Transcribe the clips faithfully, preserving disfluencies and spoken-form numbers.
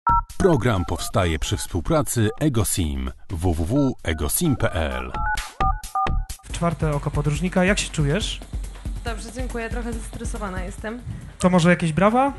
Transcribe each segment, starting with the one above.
Program powstaje przy współpracy EgoSim. w w w kropka egosim kropka p l. Czwarte oko podróżnika. Jak się czujesz? Dobrze, dziękuję. Trochę zestresowana jestem. To może jakieś brawa?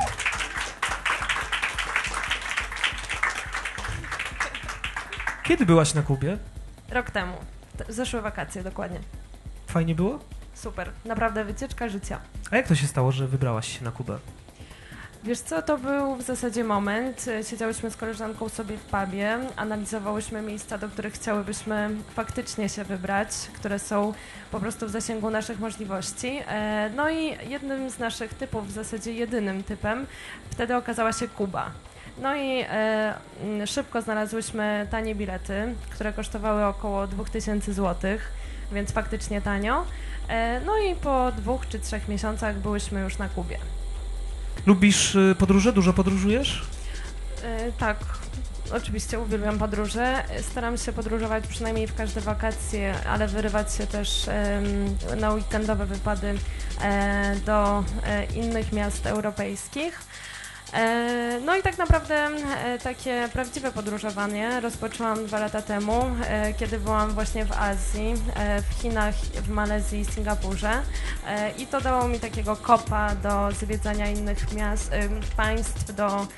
Kiedy byłaś na Kubie? Rok temu. Zeszłe wakacje, dokładnie. Fajnie było? Super. Naprawdę wycieczka życia. A jak to się stało, że wybrałaś się na Kubę? Wiesz co, to był w zasadzie moment. Siedziałyśmy z koleżanką sobie w pubie, analizowałyśmy miejsca, do których chciałybyśmy faktycznie się wybrać, które są po prostu w zasięgu naszych możliwości. No i jednym z naszych typów, w zasadzie jedynym typem, wtedy okazała się Kuba. No i e, szybko znalazłyśmy tanie bilety, które kosztowały około dwa tysiące złotych, więc faktycznie tanio. E, no i po dwóch czy trzech miesiącach byłyśmy już na Kubie. Lubisz podróże? Dużo podróżujesz? E, tak, oczywiście uwielbiam podróże. Staram się podróżować przynajmniej w każde wakacje, ale wyrywać się też e, na weekendowe wypady e, do e, innych miast europejskich. No i tak naprawdę takie prawdziwe podróżowanie rozpoczęłam dwa lata temu, kiedy byłam właśnie w Azji, w Chinach, w Malezji i Singapurze i to dało mi takiego kopa do zwiedzania innych miast, państw, do um,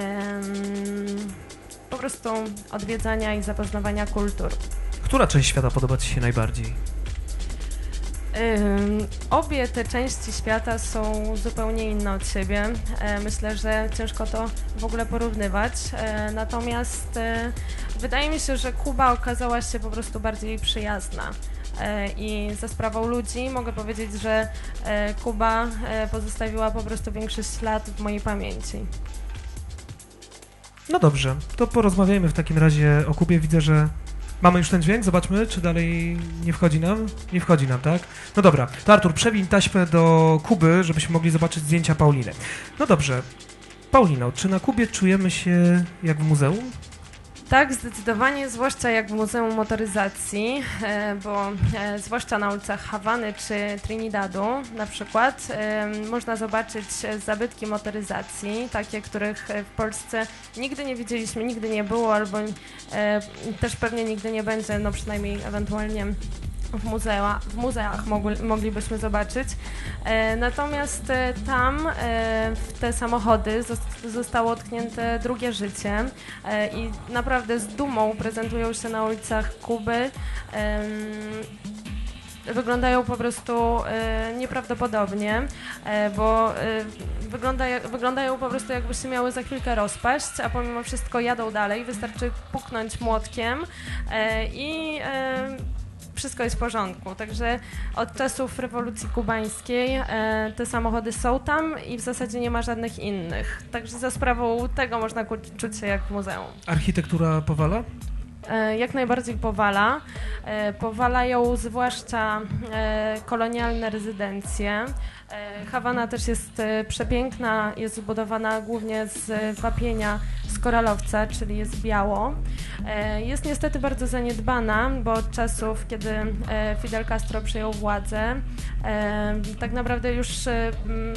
po prostu odwiedzania i zapoznawania kultur. Która część świata podoba Ci się najbardziej? Um, obie te części świata są zupełnie inne od siebie. E, myślę, że ciężko to w ogóle porównywać. E, natomiast e, wydaje mi się, że Kuba okazała się po prostu bardziej przyjazna. E, I za sprawą ludzi mogę powiedzieć, że e, Kuba e, pozostawiła po prostu większy ślad w mojej pamięci. No dobrze, to porozmawiajmy w takim razie o Kubie. Widzę, że mamy już ten dźwięk, zobaczmy, czy dalej nie wchodzi nam? Nie wchodzi nam, tak? No dobra, to Artur, przewiń taśmę do Kuby, żebyśmy mogli zobaczyć zdjęcia Pauliny. No dobrze, Paulino, czy na Kubie czujemy się jak w muzeum? Tak, zdecydowanie, zwłaszcza jak w Muzeum Motoryzacji, bo zwłaszcza na ulicach Hawany czy Trinidadu na przykład można zobaczyć zabytki motoryzacji, takie, których w Polsce nigdy nie widzieliśmy, nigdy nie było, albo też pewnie nigdy nie będzie, no przynajmniej ewentualnie w, muzea, w muzeach mogli, moglibyśmy zobaczyć. E, natomiast e, tam e, w te samochody zost- zostało tknięte drugie życie e, i naprawdę z dumą prezentują się na ulicach Kuby. E, wyglądają po prostu e, nieprawdopodobnie, e, bo e, wygląda, wyglądają po prostu jakby się miały za chwilkę rozpaść, a pomimo wszystko jadą dalej. Wystarczy puknąć młotkiem e, i e, wszystko jest w porządku, także od czasów rewolucji kubańskiej e, te samochody są tam i w zasadzie nie ma żadnych innych, także za sprawą tego można ku- czuć się jak w muzeum. Architektura powala? E, jak najbardziej powala. E, powalają zwłaszcza e, kolonialne rezydencje. E, Hawana też jest e, przepiękna, jest zbudowana głównie z wapienia z koralowca, czyli jest biało. E, jest niestety bardzo zaniedbana, bo od czasów, kiedy e, Fidel Castro przejął władzę, e, tak naprawdę już e,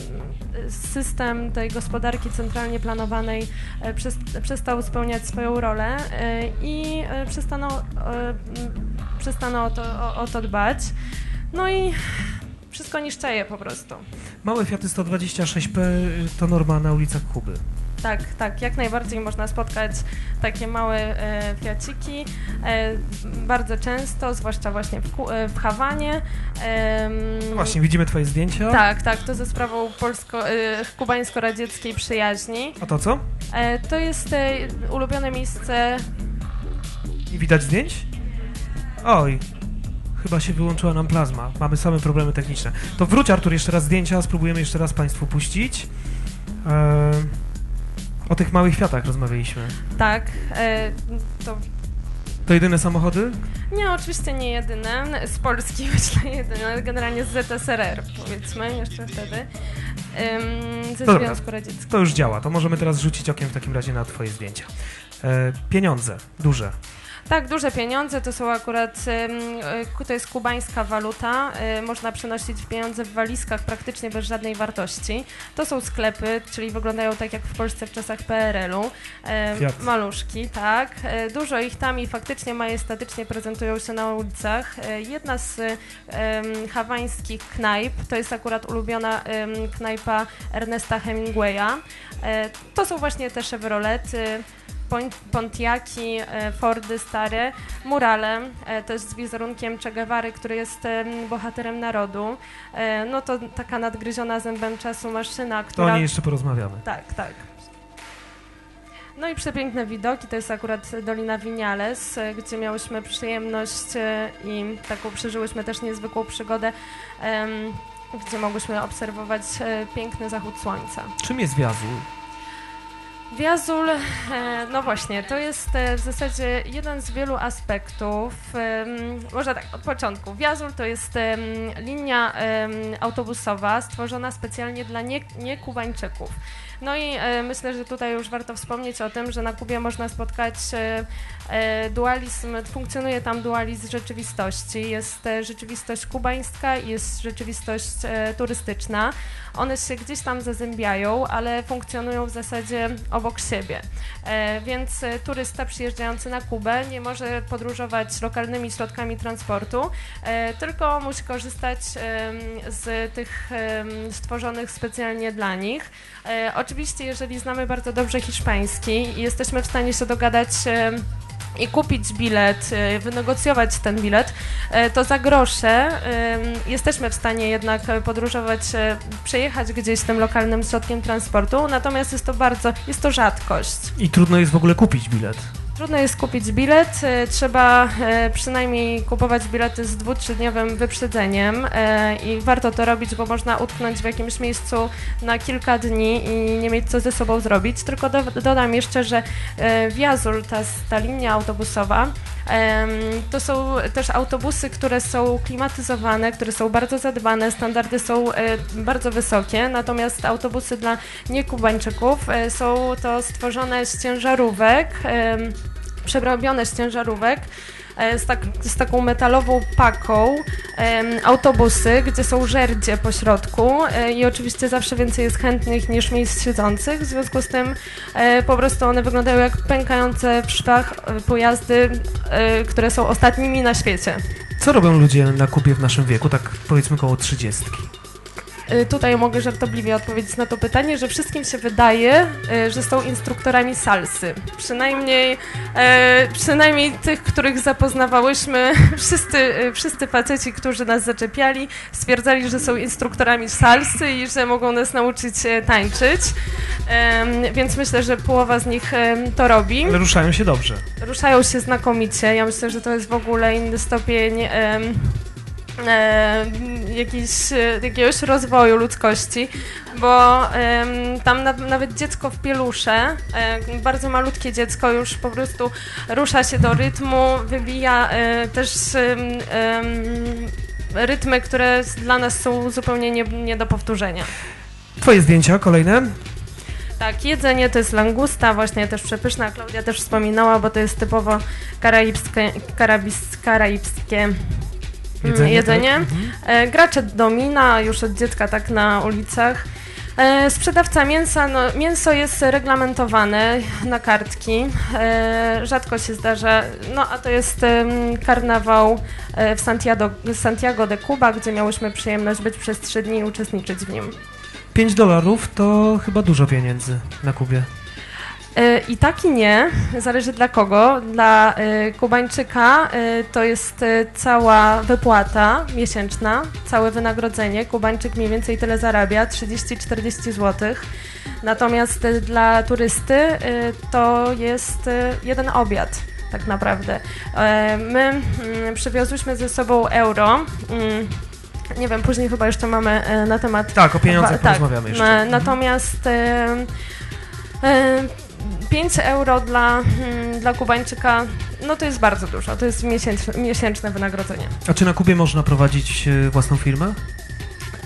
system tej gospodarki centralnie planowanej e, przez, przestał spełniać swoją rolę e, i e, przestano, e, przestano o to, o, o to dbać. No i wszystko niszczeje po prostu. Małe Fiaty sto dwadzieścia sześć P to norma na ulicach Kuby. Tak, tak, jak najbardziej można spotkać takie małe e, fiaciki, e, bardzo często, zwłaszcza właśnie w, Ku, e, w Hawanie. E, Właśnie, widzimy twoje zdjęcia. Tak, tak, to ze sprawą polsko, e, kubańsko-radzieckiej przyjaźni. A to co? E, to jest e, ulubione miejsce... Nie widać zdjęć? Oj, chyba się wyłączyła nam plazma. Mamy same problemy techniczne. To wróć, Artur, jeszcze raz zdjęcia, spróbujemy jeszcze raz Państwu puścić. E, o tych małych Fiatach rozmawialiśmy. Tak, e, to... To jedyne samochody? Nie, oczywiście nie jedyne. Z Polski myślę jedyne, generalnie z Z S R R, powiedzmy, jeszcze wtedy. Ym, ze Dobra, Związku Radzieckiego. To już działa, to możemy teraz rzucić okiem w takim razie na twoje zdjęcia. E, pieniądze, duże. Tak, duże pieniądze, to są akurat, to jest kubańska waluta, można przenosić pieniądze w walizkach praktycznie bez żadnej wartości. To są sklepy, czyli wyglądają tak jak w Polsce w czasach P R L-u. Fiat. Maluszki, tak. Dużo ich tam i faktycznie majestatycznie prezentują się na ulicach. Jedna z um, hawańskich knajp, to jest akurat ulubiona um, knajpa Ernesta Hemingwaya. To są właśnie te Chevrolety, Pontiaki, Fordy stare, murale, też z wizerunkiem Che Guevary, który jest bohaterem narodu. No to taka nadgryziona zębem czasu maszyna, która... To o niej jeszcze porozmawiamy. Tak, tak. No i przepiękne widoki, to jest akurat Dolina Vinales, gdzie miałyśmy przyjemność i taką przeżyłyśmy też niezwykłą przygodę, gdzie mogłyśmy obserwować piękny zachód słońca. Czym jest Wiazul? Wiazul, no właśnie, to jest w zasadzie jeden z wielu aspektów, może tak, od początku. Wiazul to jest linia autobusowa stworzona specjalnie dla nie, nie Kubańczyków. No i e, myślę, że tutaj już warto wspomnieć o tym, że na Kubie można spotkać e, e, dualizm, funkcjonuje tam dualizm rzeczywistości. Jest e, rzeczywistość kubańska i jest rzeczywistość e, turystyczna. One się gdzieś tam zazębiają, ale funkcjonują w zasadzie obok siebie. E, więc e, turysta przyjeżdżający na Kubę nie może podróżować lokalnymi środkami transportu, e, tylko musi korzystać e, z tych e, stworzonych specjalnie dla nich. E, oczywiście, jeżeli znamy bardzo dobrze hiszpański i jesteśmy w stanie się dogadać e, i kupić bilet, e, wynegocjować ten bilet, e, to za grosze e, jesteśmy w stanie jednak podróżować, e, przejechać gdzieś tym lokalnym środkiem transportu, natomiast jest to bardzo, jest to rzadkość. I trudno jest w ogóle kupić bilet. Trudno jest kupić bilet, trzeba przynajmniej kupować bilety z dwu, trzydniowym wyprzedzeniem i warto to robić, bo można utknąć w jakimś miejscu na kilka dni i nie mieć co ze sobą zrobić. Tylko do, dodam jeszcze, że Wiazul, ta, ta linia autobusowa, to są też autobusy, które są klimatyzowane, które są bardzo zadbane, standardy są bardzo wysokie, natomiast autobusy dla niekubańczyków są to stworzone z ciężarówek, przerobione z ciężarówek, z, tak, z taką metalową paką, e, autobusy, gdzie są żerdzie po środku e, i oczywiście zawsze więcej jest chętnych niż miejsc siedzących, w związku z tym e, po prostu one wyglądają jak pękające w szwach e, pojazdy, e, które są ostatnimi na świecie. Co robią ludzie na Kubie w naszym wieku, tak powiedzmy koło trzydziestki? Tutaj mogę żartobliwie odpowiedzieć na to pytanie, że wszystkim się wydaje, że są instruktorami salsy. Przynajmniej, e, przynajmniej tych, których zapoznawałyśmy, wszyscy, wszyscy faceci, którzy nas zaczepiali, stwierdzali, że są instruktorami salsy i że mogą nas nauczyć tańczyć. E, więc myślę, że połowa z nich e, to robi. Ale ruszają się dobrze. Ruszają się znakomicie. Ja myślę, że to jest w ogóle inny stopień E, E, jakiś, jakiegoś rozwoju ludzkości, bo e, tam na, nawet dziecko w pielusze, e, bardzo malutkie dziecko już po prostu rusza się do rytmu, wybija e, też e, e, rytmy, które dla nas są zupełnie nie, nie do powtórzenia. Twoje zdjęcia kolejne? Tak, jedzenie to jest langusta, właśnie też przepyszna, Klaudia też wspominała, bo to jest typowo karaibskie, karabis, karaibskie Jedzenie. jedzenie. Tak? Mhm. Gracze domina już od dziecka tak na ulicach. E, sprzedawca mięsa, no, mięso jest reglamentowane na kartki, e, rzadko się zdarza, no a to jest e, karnawał e, w Santiago, Santiago de Cuba, gdzie miałyśmy przyjemność być przez trzy dni i uczestniczyć w nim. pięć dolarów to chyba dużo pieniędzy na Kubie. I tak i nie, zależy dla kogo. Dla y, Kubańczyka y, to jest y, cała wypłata miesięczna, całe wynagrodzenie. Kubańczyk mniej więcej tyle zarabia, trzydzieści czterdzieści złotych. Natomiast y, dla turysty y, to jest y, jeden obiad tak naprawdę. Y, my y, przywiozłyśmy ze sobą euro. Y, Nie wiem, później chyba jeszcze mamy y, na temat... Tak, o pieniądzach porozmawiamy jeszcze. Y, natomiast... Y, y, pięć euro dla, hmm, dla Kubańczyka, no to jest bardzo dużo, to jest miesięczne, miesięczne wynagrodzenie. A czy na Kubie można prowadzić własną firmę?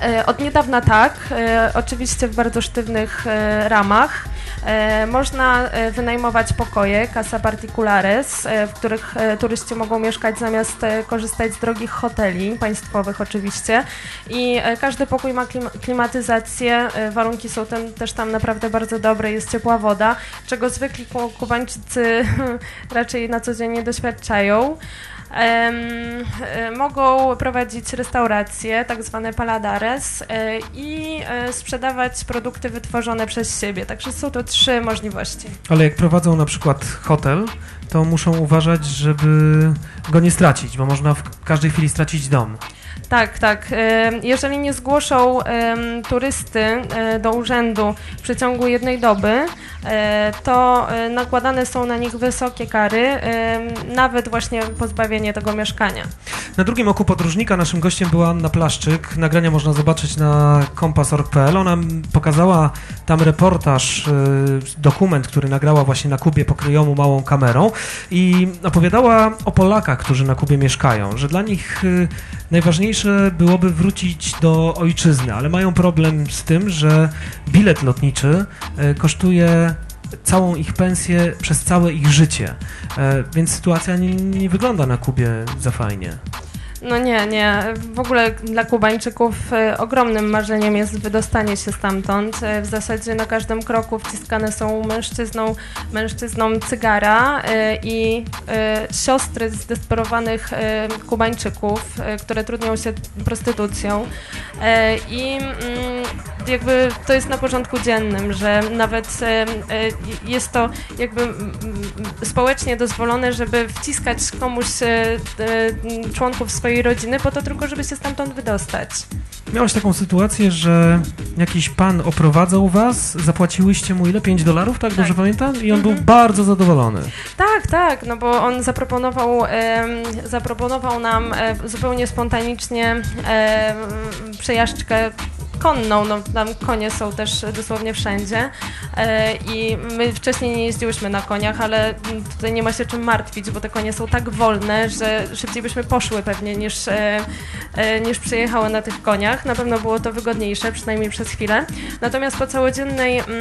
E, Od niedawna tak, e, oczywiście w bardzo sztywnych e, ramach. E, Można e, wynajmować pokoje, casa particulares, e, w których e, turyści mogą mieszkać zamiast e, korzystać z drogich hoteli, państwowych oczywiście. I e, każdy pokój ma klim- klimatyzację, e, warunki są ten, też tam naprawdę bardzo dobre, jest ciepła woda, czego zwykli Ku- Kubańczycy raczej na co dzień nie doświadczają. Em, e, mogą prowadzić restauracje, tak zwane paladares e, i e, sprzedawać produkty wytworzone przez siebie. Także są to trzy możliwości. Ale jak prowadzą na przykład hotel, to muszą uważać, żeby go nie stracić, bo można w każdej chwili stracić dom. Tak, tak. E, Jeżeli nie zgłoszą em, turysty e, do urzędu w przeciągu jednej doby, e, to e, nakładane są na nich wysokie kary, e, nawet właśnie pozbawienie tego mieszkania. Na drugim oku podróżnika naszym gościem była Anna Plaszczyk. Nagrania można zobaczyć na kompas kropka org kropka pe el. Ona pokazała tam reportaż, y, dokument, który nagrała właśnie na Kubie pokryjomu małą kamerą i opowiadała o Polakach, którzy na Kubie mieszkają, że dla nich y, najważniejsze byłoby wrócić do ojczyzny, ale mają problem z tym, że bilet lotniczy y, kosztuje całą ich pensję przez całe ich życie, y, więc sytuacja nie, nie wygląda na Kubie za fajnie. No nie, nie. W ogóle dla Kubańczyków e, ogromnym marzeniem jest wydostanie się stamtąd. E, w zasadzie na każdym kroku wciskane są mężczyzną, mężczyznom cygara e, i e, siostry zdesperowanych e, Kubańczyków, e, które trudnią się prostytucją. E, I mm, jakby to jest na porządku dziennym, że nawet e, e, jest to jakby m, społecznie dozwolone, żeby wciskać komuś e, e, członków swojej rodziny po to tylko, żeby się stamtąd wydostać. Miałaś taką sytuację, że jakiś pan oprowadzał was, zapłaciłyście mu ile? pięć dolarów, tak? Dobrze pamiętam? I on Mhm. był bardzo zadowolony. Tak, tak, no bo on zaproponował, em, zaproponował nam e, zupełnie spontanicznie em, przejażdżkę konną, no tam konie są też dosłownie wszędzie e, i my wcześniej nie jeździłyśmy na koniach, ale tutaj nie ma się czym martwić, bo te konie są tak wolne, że szybciej byśmy poszły pewnie niż, e, e, niż przyjechały na tych koniach. Na pewno było to wygodniejsze, przynajmniej przez chwilę. Natomiast po całodziennej mm,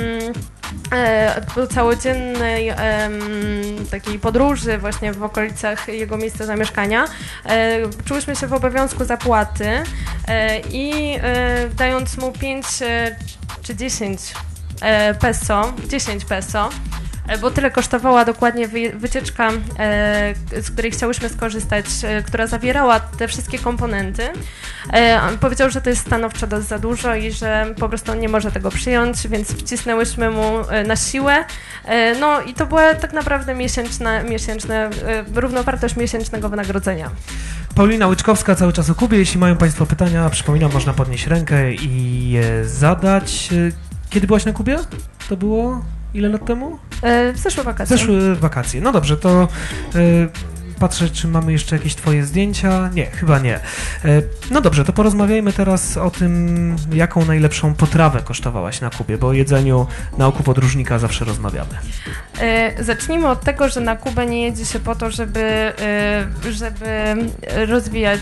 e, po całodziennej em, takiej podróży właśnie w okolicach jego miejsca zamieszkania e, czułyśmy się w obowiązku zapłaty e, i e, dając mu pięć e, czy dziesięć e, peso, dziesięć peso, e, bo tyle kosztowała dokładnie wy, wycieczka, e, z której chciałyśmy skorzystać, e, która zawierała te wszystkie komponenty. E, on powiedział, że to jest stanowczo dość za dużo i że po prostu on nie może tego przyjąć, więc wcisnęłyśmy mu e, na siłę. E, no i to była tak naprawdę miesięczna, miesięczna, e, równowartość miesięcznego wynagrodzenia. Paulina Łyczkowska, cały czas o Kubie. Jeśli mają Państwo pytania, przypominam, można podnieść rękę i je zadać. Kiedy byłaś na Kubie? To było ile lat temu? E, zeszłe wakacje. Zeszłe wakacje. No dobrze, to y, patrzę, czy mamy jeszcze jakieś Twoje zdjęcia. Nie, chyba nie. Y, no dobrze, to porozmawiajmy teraz o tym, jaką najlepszą potrawę kosztowałaś na Kubie, bo o jedzeniu na oku podróżnika zawsze rozmawiamy. E, Zacznijmy od tego, że na Kubę nie jedzie się po to, żeby, e, żeby rozwijać,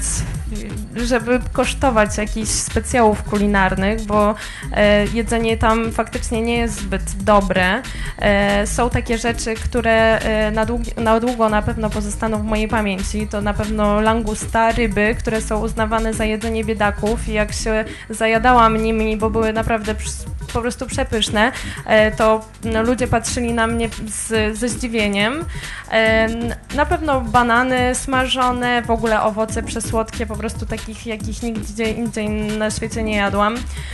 żeby kosztować jakichś specjałów kulinarnych, bo e, jedzenie tam faktycznie nie jest zbyt dobre. E, Są takie rzeczy, które e, na, długi, na długo na pewno pozostaną w mojej pamięci. To na pewno langusta, ryby, które są uznawane za jedzenie biedaków i jak się zajadałam nimi, bo były naprawdę po prostu przepyszne, e, to no, ludzie patrzyli na mnie z, ze zdziwieniem. E, na pewno banany smażone, w ogóle owoce przesłodkie, po prostu takich, jakich nigdzie indziej na świecie nie jadłam.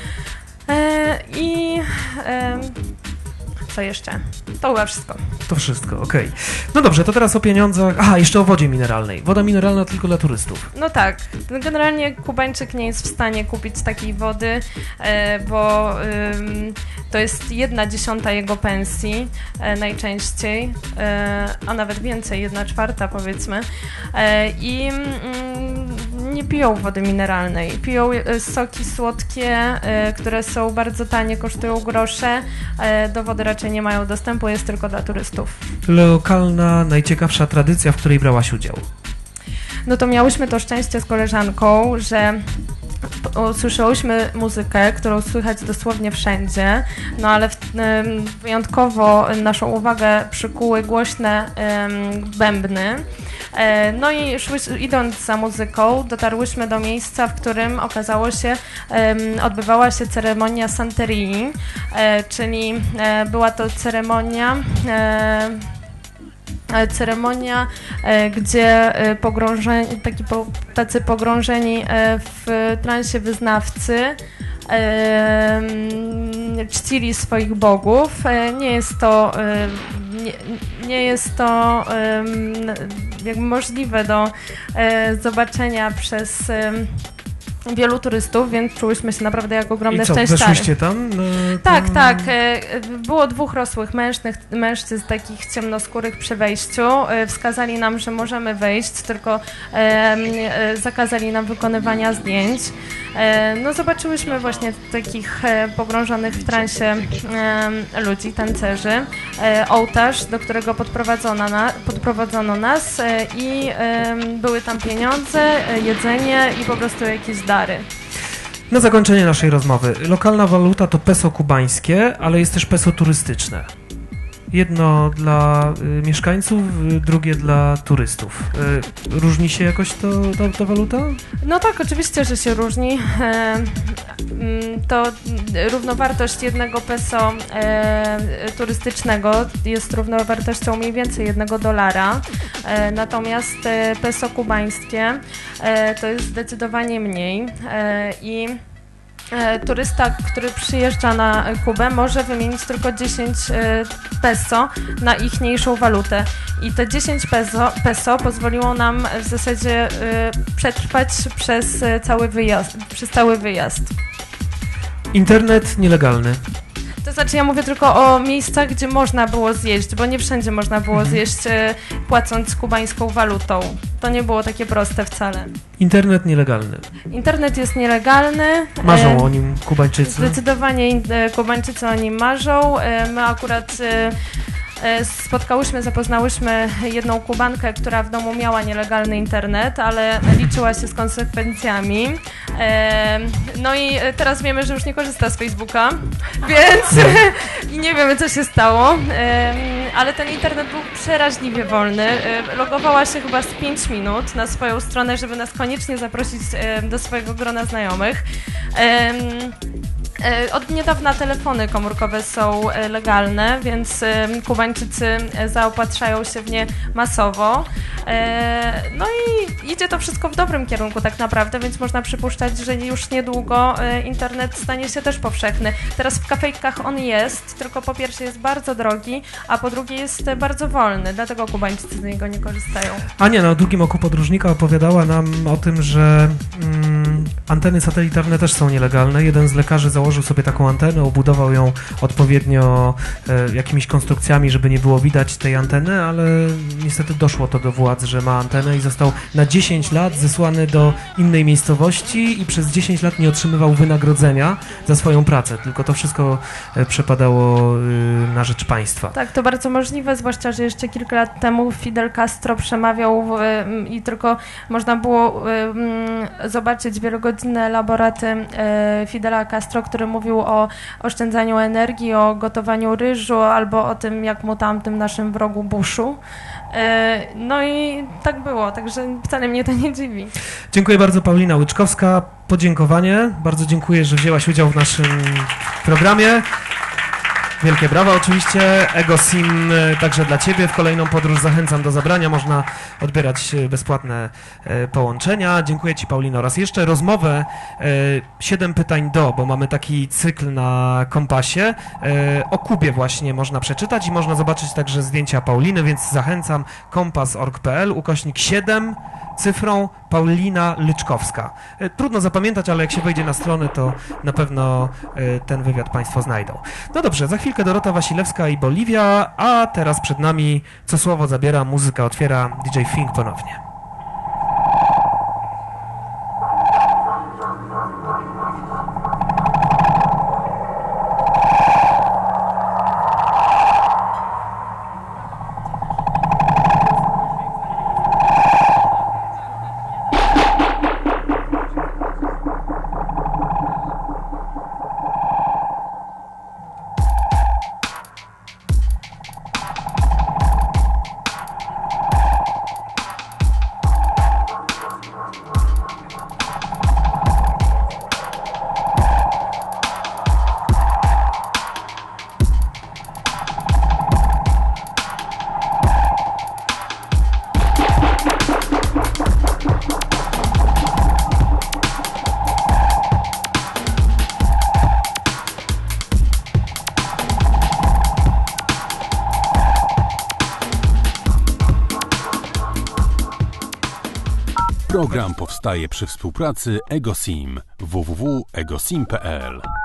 E, I e, co jeszcze? To chyba wszystko. To wszystko, okej. Okay. No dobrze, to teraz o pieniądzach. Aha, jeszcze o wodzie mineralnej. Woda mineralna tylko dla turystów. No tak. Generalnie Kubańczyk nie jest w stanie kupić takiej wody, e, bo ym, to jest jedna dziesiąta jego pensji e, najczęściej, e, a nawet więcej, jedna czwarta powiedzmy. E, I mm, nie piją wody mineralnej. Piją e, soki słodkie, e, które są bardzo tanie, kosztują grosze. E, do wody raczej nie mają dostępu, jest tylko dla turystów. Lokalna, najciekawsza tradycja, w której brałaś udział? No to miałyśmy to szczęście z koleżanką, że usłyszałyśmy muzykę, którą słychać dosłownie wszędzie, no ale w, wyjątkowo naszą uwagę przykuły głośne bębny. No i szły, idąc za muzyką, dotarłyśmy do miejsca, w którym okazało się, odbywała się ceremonia Santerii, czyli była to ceremonia ceremonia, gdzie pogrążeni, taki, tacy pogrążeni w transie wyznawcy czcili swoich bogów. Nie jest to, nie, nie jest to jakby możliwe do zobaczenia przez wielu turystów, więc czułyśmy się naprawdę jak ogromne I co, szczęściary. weszłyście tam? No, tak, tam... tak. Było dwóch rosłych mężczyzn, mężczyzn takich ciemnoskórych przy wejściu. Wskazali nam, że możemy wejść, tylko zakazali nam wykonywania zdjęć. No zobaczyłyśmy właśnie takich pogrążonych w transie ludzi, tancerzy, ołtarz, do którego podprowadzono, na, podprowadzono nas i były tam pieniądze, jedzenie i po prostu jakieś dary. Na zakończenie naszej rozmowy. Lokalna waluta to peso kubańskie, ale jest też peso turystyczne. Jedno dla y, mieszkańców, y, drugie dla turystów. Y, różni się jakoś to, ta, ta waluta? No tak, oczywiście, że się różni. E, to równowartość jednego peso e, turystycznego jest równowartością mniej więcej jednego dolara. E, natomiast e, peso kubańskie e, to jest zdecydowanie mniej. E, i turysta, który przyjeżdża na Kubę, może wymienić tylko dziesięć peso na ichniejszą walutę. I te dziesięć peso, peso pozwoliło nam w zasadzie przetrwać przez cały wyjazd. Przez cały wyjazd. Internet nielegalny. To znaczy ja mówię tylko o miejscach, gdzie można było zjeść, bo nie wszędzie można było mhm. zjeść e, płacąc kubańską walutą. To nie było takie proste wcale. Internet nielegalny. Internet jest nielegalny. Marzą e, o nim Kubańczycy? Zdecydowanie e, Kubańczycy o nim marzą. E, my akurat e, spotkałyśmy, zapoznałyśmy jedną Kubankę, która w domu miała nielegalny internet, ale liczyła się z konsekwencjami. No i teraz wiemy, że już nie korzysta z Facebooka, więc i nie wiemy, co się stało, ale ten internet był przeraźliwie wolny. Logowała się chyba z pięć minut na swoją stronę, żeby nas koniecznie zaprosić do swojego grona znajomych. Od niedawna telefony komórkowe są legalne, więc Kubańczycy zaopatrzają się w nie masowo. No i idzie to wszystko w dobrym kierunku tak naprawdę, więc można przypuszczać, że już niedługo internet stanie się też powszechny. Teraz w kafejkach on jest, tylko po pierwsze jest bardzo drogi, a po drugie jest bardzo wolny, dlatego Kubańczycy z niego nie korzystają. Ania na drugim oku podróżnika opowiadała nam o tym, że mm, anteny satelitarne też są nielegalne. Jeden z lekarzy założył sobie taką antenę, obudował ją odpowiednio e, jakimiś konstrukcjami, żeby nie było widać tej anteny, ale niestety doszło to do władz, że ma antenę i został na dziesięć lat zesłany do innej miejscowości i przez dziesięć lat nie otrzymywał wynagrodzenia za swoją pracę, tylko to wszystko e, przepadało e, na rzecz państwa. Tak, to bardzo możliwe, zwłaszcza, że jeszcze kilka lat temu Fidel Castro przemawiał e, i tylko można było e, m, zobaczyć wielogodzinne laboraty e, Fidela Castro, który mówił o oszczędzaniu energii, o gotowaniu ryżu albo o tym, jak mu tamtym naszym wrogu Bushu. No i tak było, także wcale mnie to nie dziwi. Dziękuję bardzo, Paulina Łyczkowska. Podziękowanie. Bardzo dziękuję, że wzięłaś udział w naszym programie. Wielkie brawa oczywiście. EgoSim także dla Ciebie. W kolejną podróż zachęcam do zabrania. Można odbierać bezpłatne połączenia. Dziękuję Ci, Paulino. Raz jeszcze rozmowę siedem pytań do, bo mamy taki cykl na Kompasie. O Kubie właśnie można przeczytać i można zobaczyć także zdjęcia Pauliny, więc zachęcam kompas kropka org kropka p l ukośnik siedem cyfrą Paulina Łyczkowska. Trudno zapamiętać, ale jak się wejdzie na stronę, to na pewno ten wywiad Państwo znajdą. No dobrze, za chwilkę Dorota Wasilewska i Boliwia, a teraz przed nami Co Słowo zabiera, muzyka otwiera D J Fink ponownie. Program powstaje przy współpracy EgoSim. w w w kropka egosim kropka p l